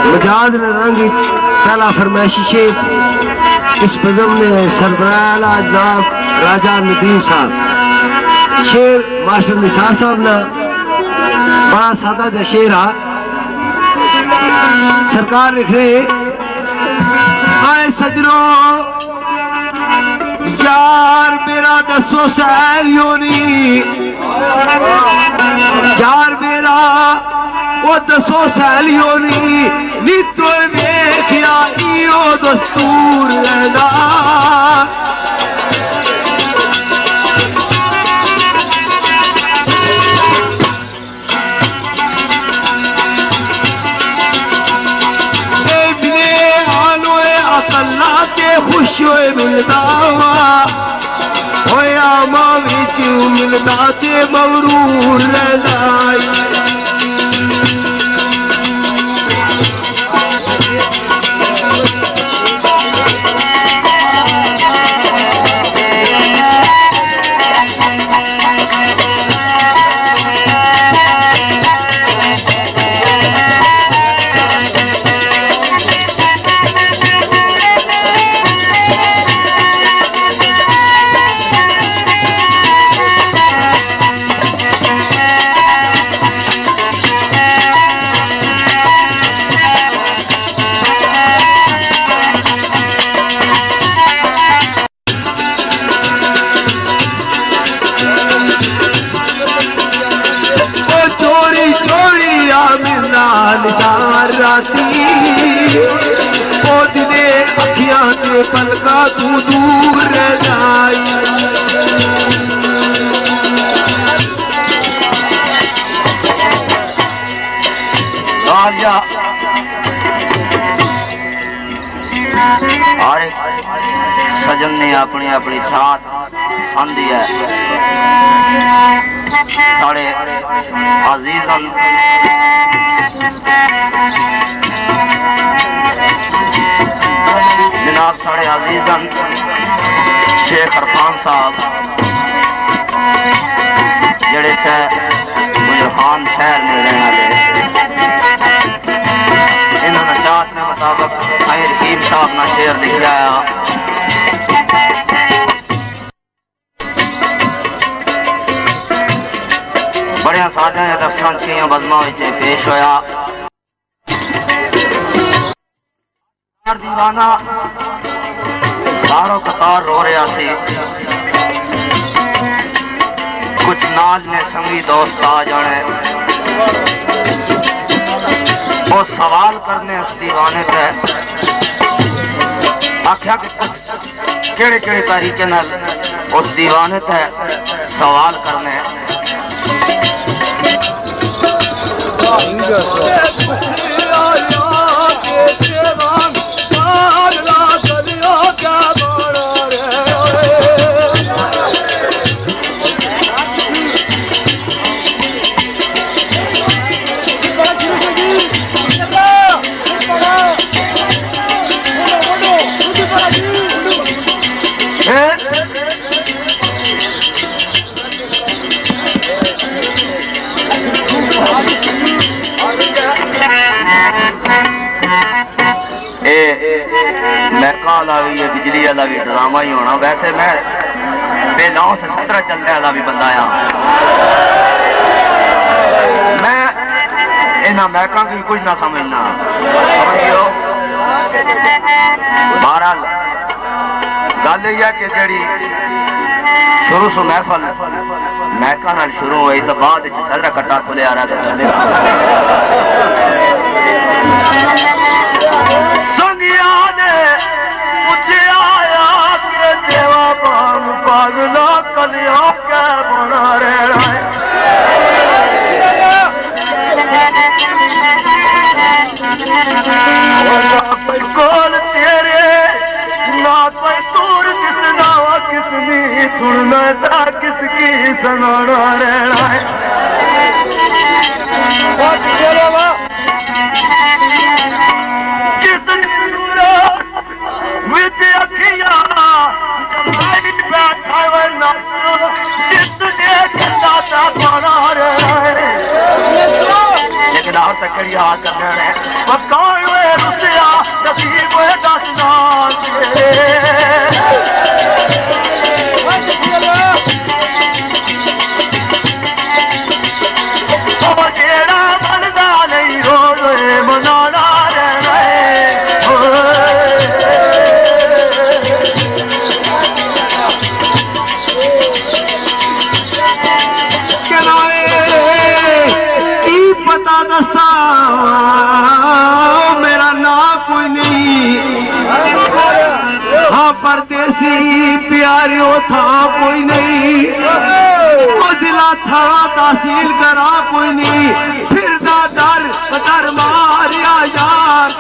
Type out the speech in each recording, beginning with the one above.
मजाज रंग पहला फरमाइशी शेर इस बज़म ने सरबराह जनाब राजा नदीम साहब शेर मास्टर निसार साहब ना बड़ा सादा जा शेर आ सरकार लिख रहे आए सजनों यार मेरा दसो सहेलियों नी यार मेरा वो दसो सहेलियों नी तो देखिया इो दस्तूर लेना अल्लाह के खुश होए मिलता होया मां विच मिलता ते मगरूर रहना अखियां से पलका तू दूर रह जाई हर एक सजन ने अपनी अपनी छात सांधी है साढ़े अजीजन जनाब साढ़े अजीजन शेख अरफान साहब जड़े गुजरखान शहर में रहने वाले इन्होंने चाहत के मुताबिक साईं रहीम साहब ना शेर लिख रहा बड़िया साधा दफ्तर छे बज़मां पेश होया दीवाना सारो कतार रो रहा सी कुछ नाज में संगी दोस्त आ जाने वो सवाल करने उस दीवाने पे आख्या कि कुछ केड़े केड़े तरीके नाल उस दीवाने पे सवाल करने भी बिजली वाला भी ड्रामा ही होना वैसे मैं बेनाव से 17 चलने वाला भी बंदा आ मैं इन्होंने महका की कुछ ना समझना समझियो बहरहाल गल है कि जी शुरू से महफल महका नाल शुरू हुई तो बाद सदरा कट्टा खुले आ रहा पागला कलिया क्या बना रहा है कोल तेरे ना कोई दूर किस नावा किसनी सुनना था किसकी सनाना रहना है किस विच अखियां लेकिन और तक जड़ी आ करना है मकान वे रुसिया नसीब वे दसना मेरा ना कोई नहीं हाँ परदेसी प्यारियों था कोई नहीं वो जिला था तहसील करा कोई नहीं फिर दर मारिया यार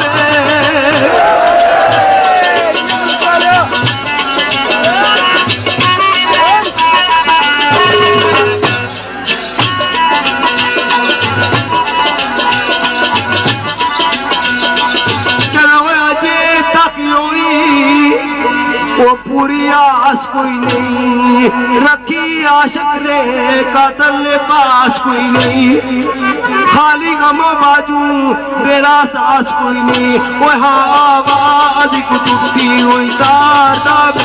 वो पूरी आस कोई नहीं रखी आशिक ने कातल ने पास कोई नहीं खाली गमो बाजू मेरा सास कोई नहीं वो हाँ आवाज कुटुकती हुई तार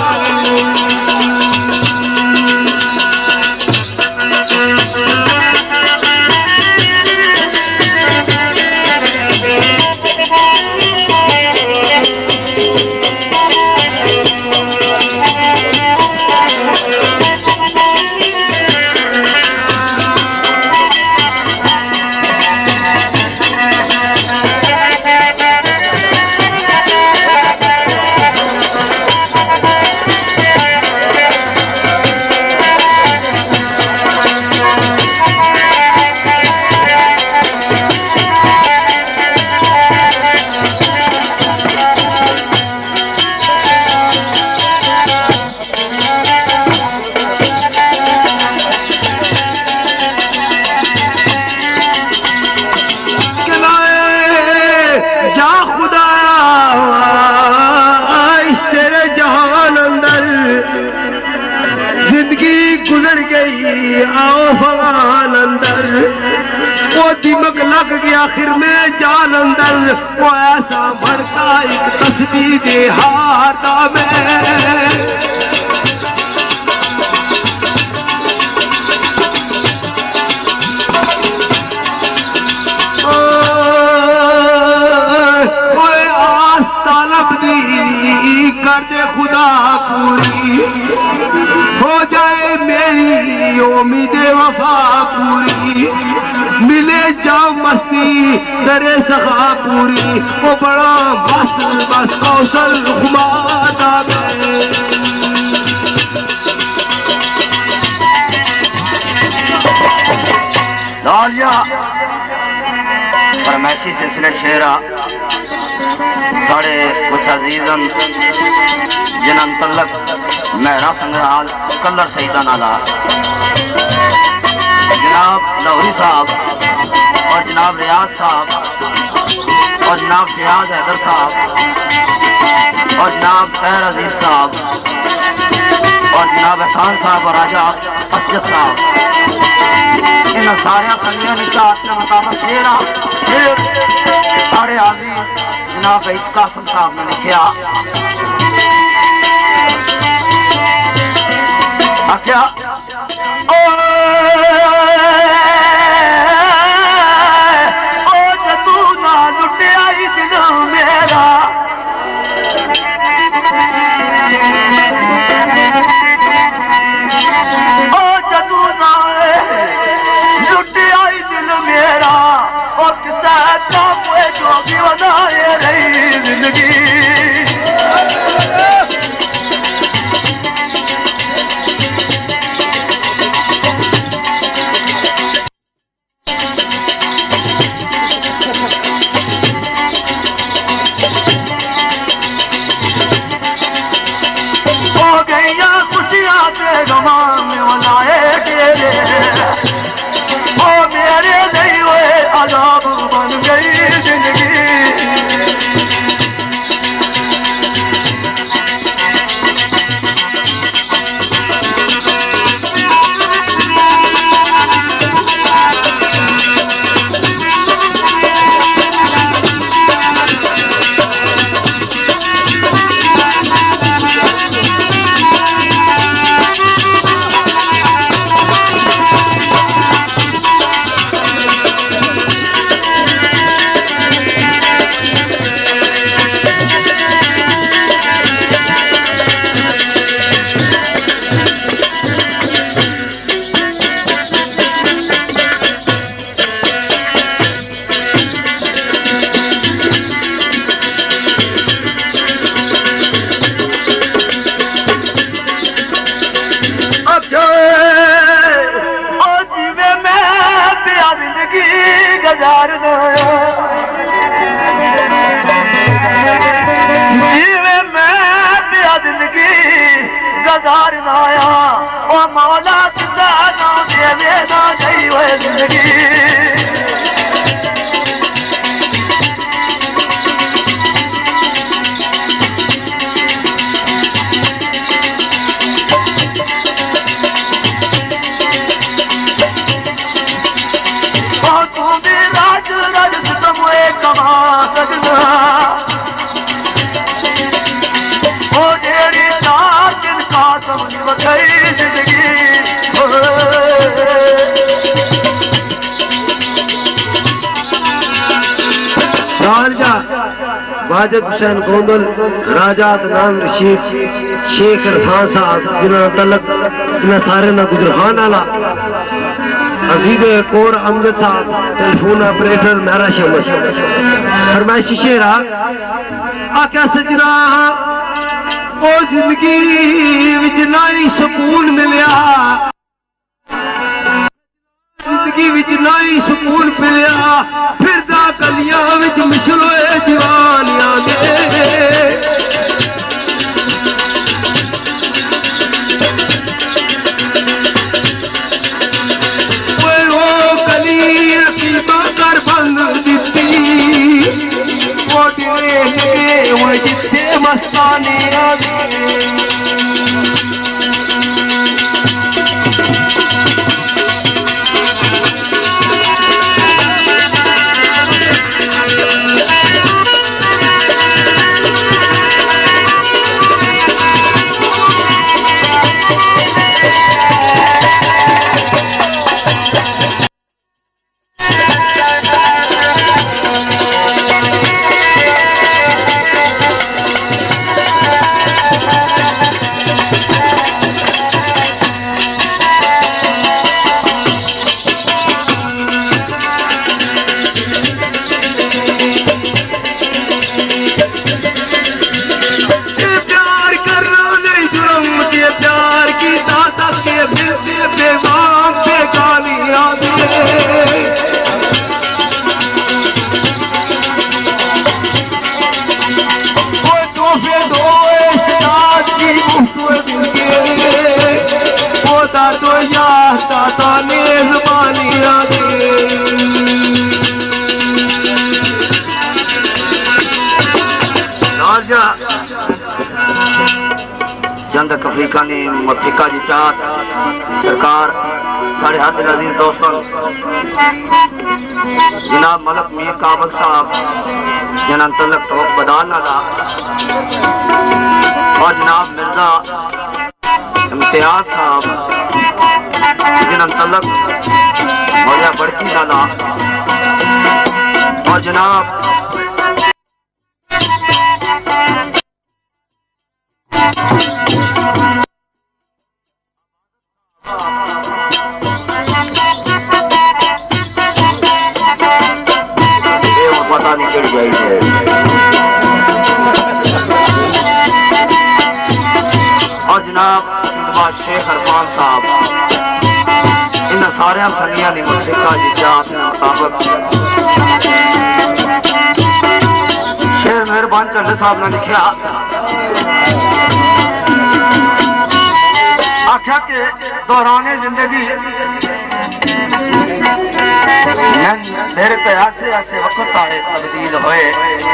दिमक लग गया आखिर में जान अंदर वो ऐसा भड़का एक तस्वीर हाथा में कर दे खुदा पूरी हो जाए मेरी उम्मीद वफा पूरी मिले जाओ मस्ती करे सखा पूरी वो बड़ा बस कौशल घुमाता लालिया फरमाइशी सिलसिले शेरा साढ़े कुछ अजीजन जिन्हन तलक मेहरा संग्रहाल कलर सईदा नाला जनाब लाहौरी साहब और जनाब रियाज साहब और जनाब जिहाद हैदर साहब और जनाब खैर अजीज साहब और जनाब एहसान साहब और राजा असद साहब इन सारे संगियों ने अपने मुताबिक शेर सारे आदमी जनाब कासिम साहब ने लिखा क्या जदू ना लुटिया दिल मेरा जदू ना लुटिया दिल मेरा और किसा जो भी बनाए रही जिंदगी बनाया ओ मौला तुझा नाम देवे ना गई वो जिंदगी वाजिद हुसैन गोंदल राजात नाम रशीद शेख इरफान साहब जिन्होंने तलक इन्हें सारे ना गुजरखान आला अजीज कोर अमजद साहब टेलीफोन ऑपरेटर मेरा शमस फरमाइशी शेरा आख्या सजना ओ जिंदगी विच नाई सुकून मिलिया जिंदगी विच नाई सुकून मिलिया फिरदा गलियां विच मिसलोए दीवानियां दे जिथे मस्तानी जंग अफ्रीका ने अफ्रीका की चाहत सरकार साढ़े हाथ अजीज दोस्तों जनाब मलक मीर काबल साहब जिन्होंने तलक टोक बदाल नाला और जनाब मिर्जा इम्तियाज साहब जिन्होंने तलक मौलिया बड़की नाला और जनाब पता नहीं चढ़ गई है और जनाब शेख इरफान साहब इन सारे सनिया की मुल्का की चाहत के मुताबिक शेर मेहरबान चंद साहब ने लिखा आख्या के दौराने जिंदगी मेरे पे ऐसे ऐसे वक्त आए तब्दील हुए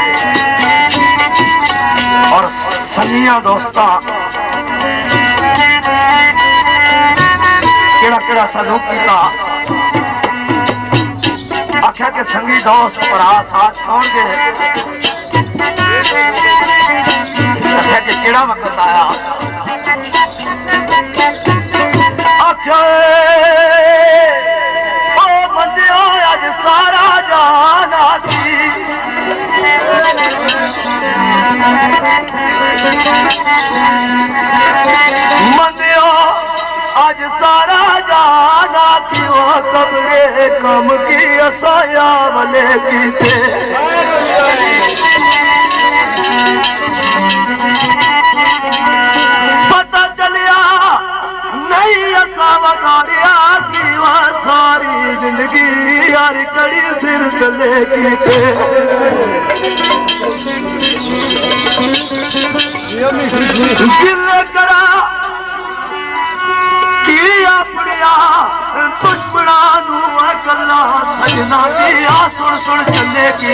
और सनिया दोस्ता केड़ा केड़ा सलूक किया आख्या के संगी दोस्त भरा साथ छोड़ गए आख्या के केड़ा वक्त आया आख्या सारा जाना थी मंदियो आज सारा जाना थी वो कब्रे कम की असाया वाले की थे पता चलिया नहीं असा वगारिया की सारी जिंदगी यार कड़ी सिर चले की थे गिले करा अपनिया दुश्मना कला सजना दिया सुन सुन चले की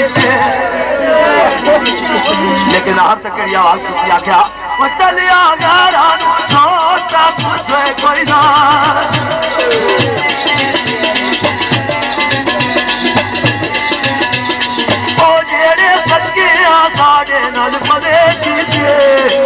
लेकिन आप तक आवाज की आख्या वो चलिया गारा छोटा पूछे कोई ना ओ जेड़े सच्चे साढ़े नाल पले कीजिए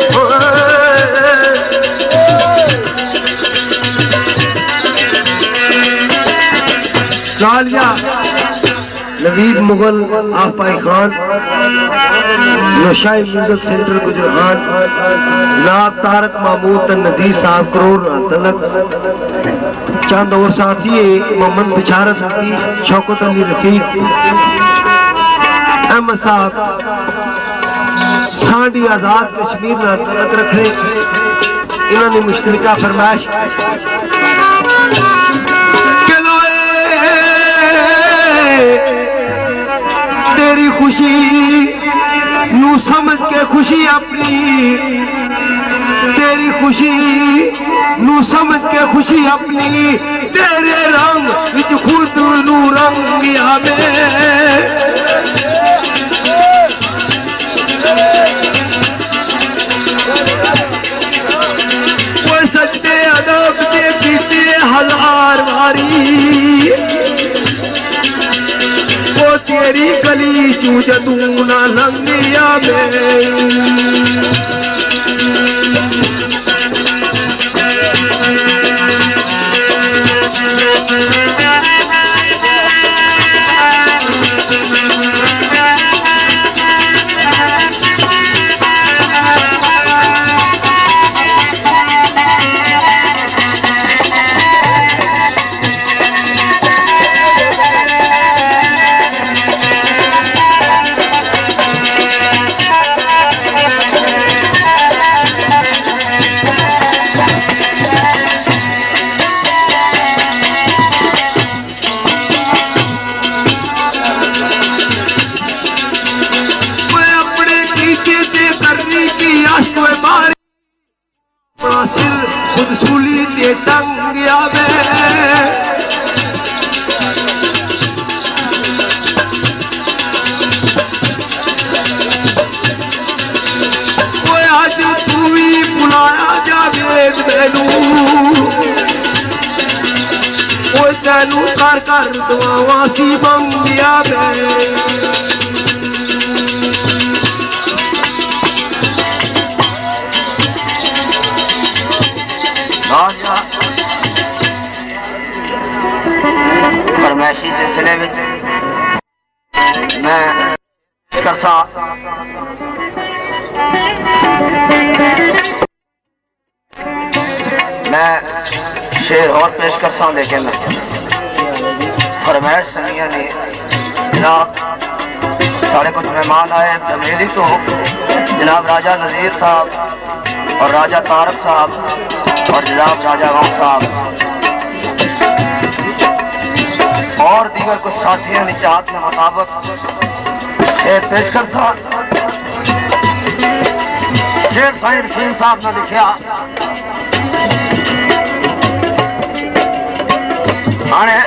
लालिया नवीद मुगल आफाई खान नौशाही म्यूजिक सेंटर गुजरान जनाब तारक महमूद नजीर साहब करोड़ तलक चंद और साथी मोहम्मद बिशारत लतीफ शौकत अली रफीक अहमद साहब सांडी आजाद कश्मीर तलक रखे इन्होंने मुश्तरका फरमाइश तेरी खुशी नू समझ के खुशी अपनी तेरी खुशी नू समझ के खुशी अपनी तेरे रंग विच खुद नू रंग आवे वो सच्चे अदब के पीते हजार बारी तेरी गली चू जदू ना लंगिया में खुद सूली ते टंगिया में आज तू भी बुलाया जावेद मैनू तेनू कर कर दुआवां सी मंगिया में फरमाइशी सिलसिले में मैं करसा मैं शेर और पेश करसा लेकिन फरमाइश समिया ने जनाब साढ़े कुछ मेहमान आए मेरी तो जनाब राजा नजीर साहब और राजा तारक साहब और जनाब राजा गांव साहब और दीगर कुछ साथियों ने चाहत के मुताबिक पेशकर साहब शेर साहिब रशीम साहब ने लिखा आने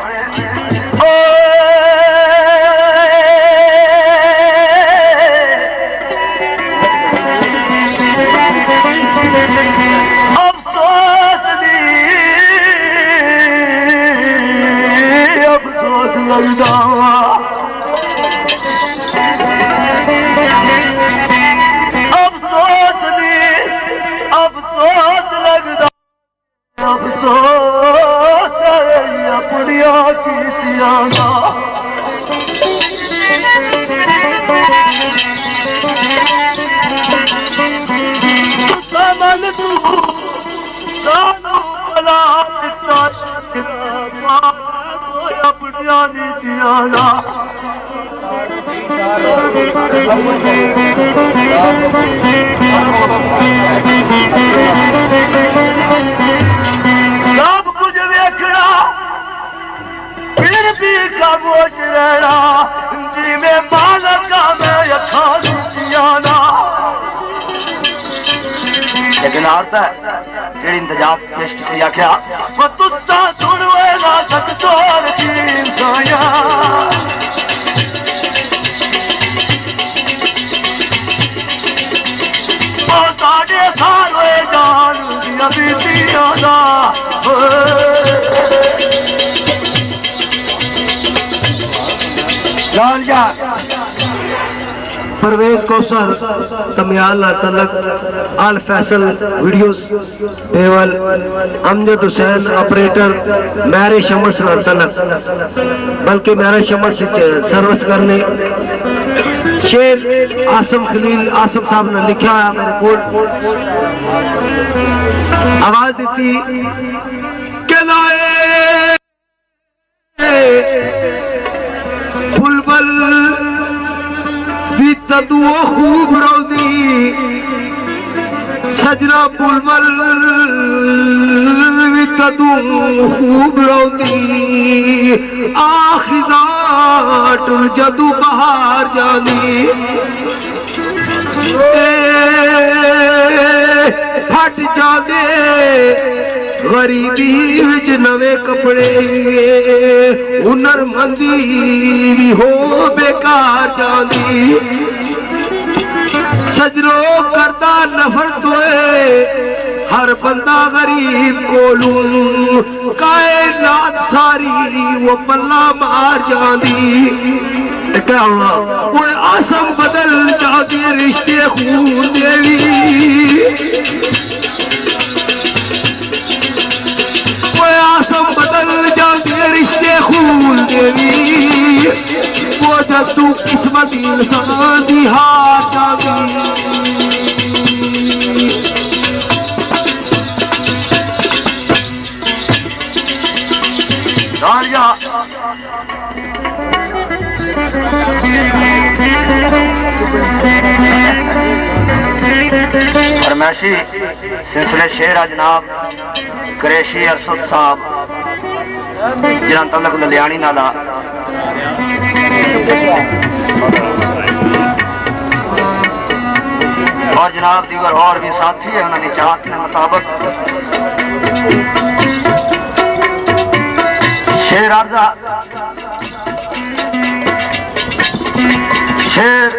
सब कुछ देखना फिर भी खामोश रहना जी में मालक में यथा लेकिन आता है जेड़ी इंतजाम पेश की आख्या वो तुस्सा सुनवेगा सच चोर की साया ओ साडे सारे जान दिया बीतियां दा लाल यार परवेज कौसर कमियाल तलक आल Faisal videos table Amjad Hussain operator मैरे शमस तलक बल्कि मैरे शमस सर्विस करने शेर आसम खलील आसम साहब ने लिखा है मेरे को आवाज दी के लाए बुलबुल भी तदू खूब रोदी सजना बुलबुल भी तदू खूब रोदी आखिदाट जदू बाहर जानी फट जादे गरीबी विच नवे कपड़े हुनरमंदी भी हो बेकार जानी सजरो करदा नफरत होए हर बंदा गरीब कोलू कायनात सारी वो पल्ला मार जानी क्या हुआ वो आसम बदल जाती रिश्ते खून देवी आसम बदल जाते रिश्ते खून देवी वो जब तू किस्मत इंसान दी हार जाती फरमाइशी सिलसिले शेर जनाब कुरैशी अरसद साहब जिन्हों तलक ललियानी नाला और जनाब दीगर और भी साथी है उन्होंने चाहत के मुताबिक शेर अर्जा शेर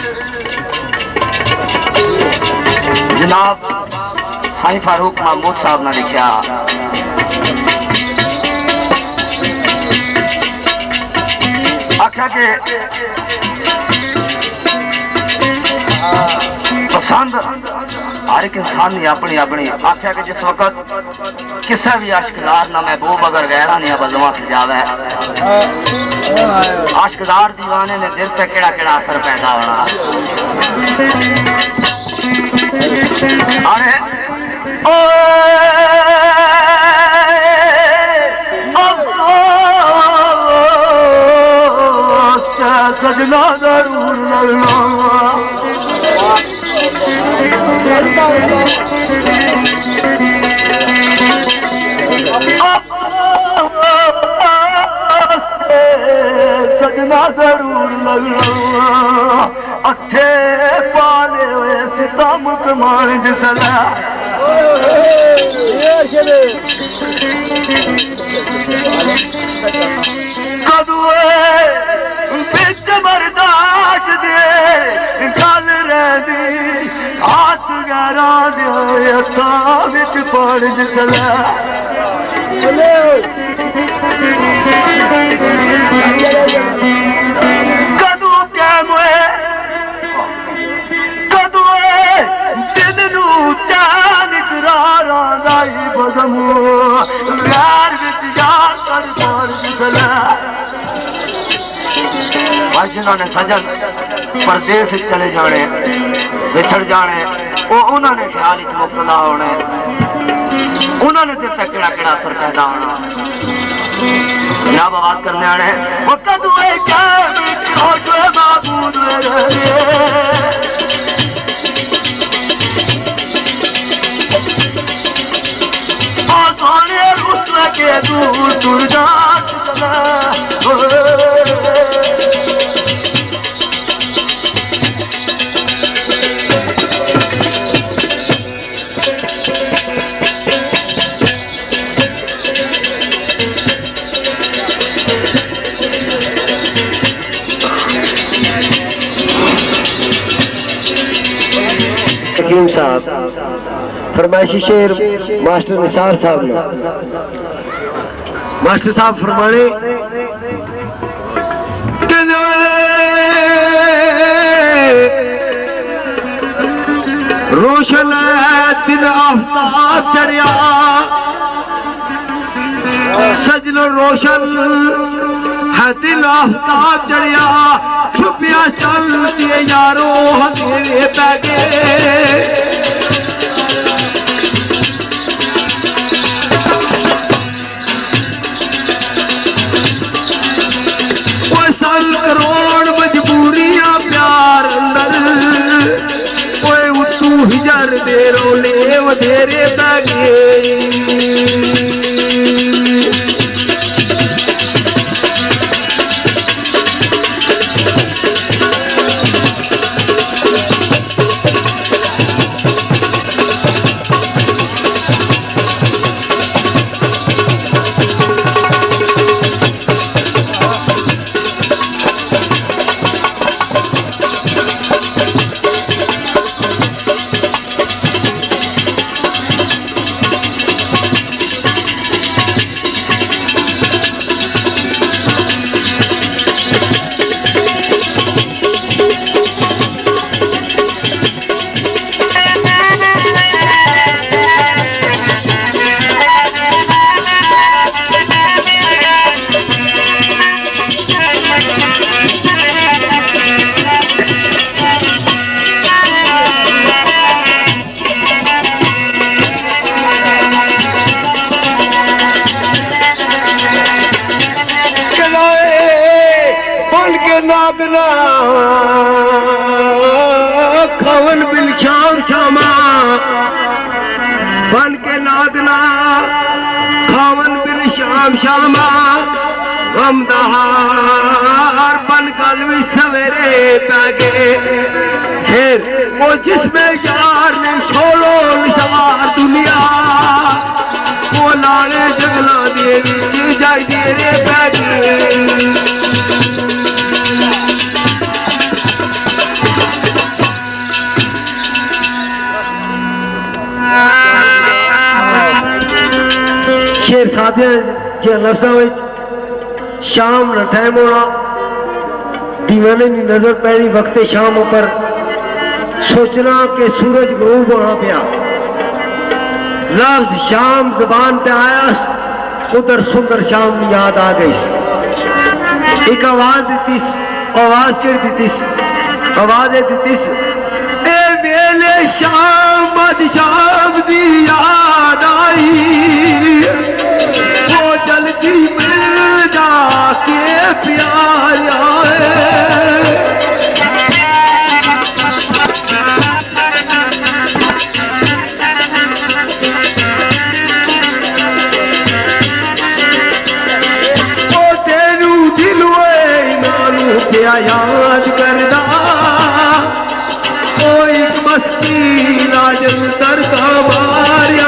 जनाब साईं फारूक महमूद साहब ने लिखा आख्या के पसंद हर एक इंसान ने अपनी अपनी आख्या कि जिस वक्त किसी भी आशिकदार ना महबूब अगर गैरा ने बदलवा सजावा है आशिकदार दीवाने ने दिल पे केड़ा केड़ा असर पैदा होना अरे सजना जरूर लगना सजना जरूर लगना अच्छे पाले हुए सितम कमान जिसला कदुए बिच बर्दाश्त दे गल रही हाथ गैरा दे हथा बिच पड़ जिसला कदू कैमए कदुए दिल नू चान करारा लाई बदम यार बिच यार कर पड़ जिसला जिन्होंने सजन परदेस चले जाने बिछड़ जाने वो उन्होंने ख्याल मुबतला होने उन्होंने दिल तक केड़ा केड़ा असर पैदा होना जनाब आवाज करने आने वो कदुए क्या माबूद सोने रुस्वा के दूर दूर जा हकीम साहब फरमाइशी शेर मास्टर निसार साहब ने। मास्टर साहब फरमाने रोशन दिन आफ्ताब चढ़िया सजनो रोशन है दिन आफ्ताब चढ़िया छुपिया चलती यारो अंधेरे पैगे करोड़ मजबूरियां प्यार अंदर ओए उतू हिजर दे रोले वधेरे पैगे खवन बिल शाम शामा बन के नादना खावन बिल शाम शामा गमदार बन कल भी सवेरे पैगे फिर वो जिसमें यार ने छोड़ो सवार दुनिया वो लाले जगला दे जाई दे पैगे शेर साधे के लफ्ज़ों शाम न टाइम होना दीवाने की नजर पैरी वक्त शाम पर सोचना कि सूरज गरूब होना पिया लफ्ज शाम जबान पे आया उधर सुंदर शाम की याद आ गई एक आवाज दी आवाज के दी आवाज दी ए वेले शाम बद शाम दी याद आई वो जल्दी मिल जाके प्यारा वो तेरू दिल नानू क्या याद करदा ओ एक मस्ती राजन तर का मारिया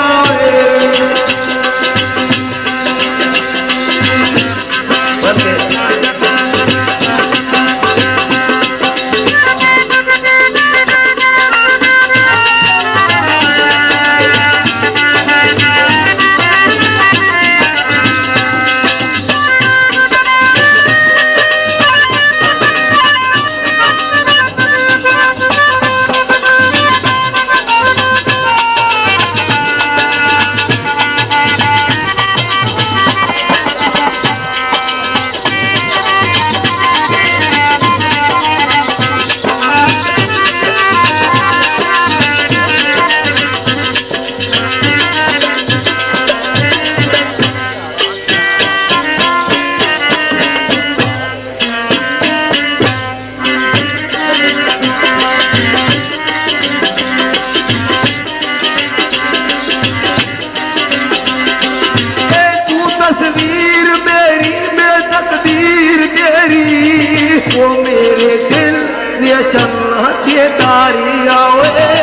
वो मेरे दिल ने चलना के तारी आओ